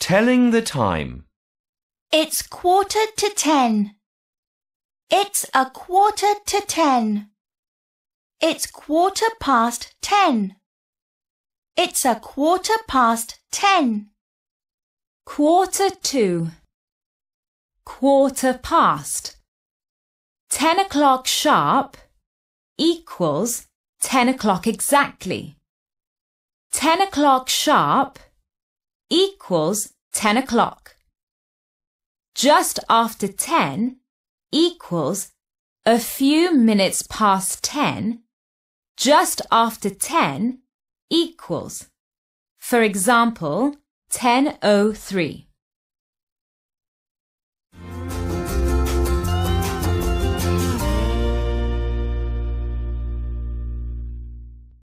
Telling the time. It's 9:45. It's 9:45. It's 10:15. It's 10:15. 1:45. 1:15. 10 o'clock sharp equals 10 o'clock exactly. 10 o'clock sharp equals 10 o'clock. Just after 10 equals a few minutes past 10. Just after 10 equals, for example, 10:03.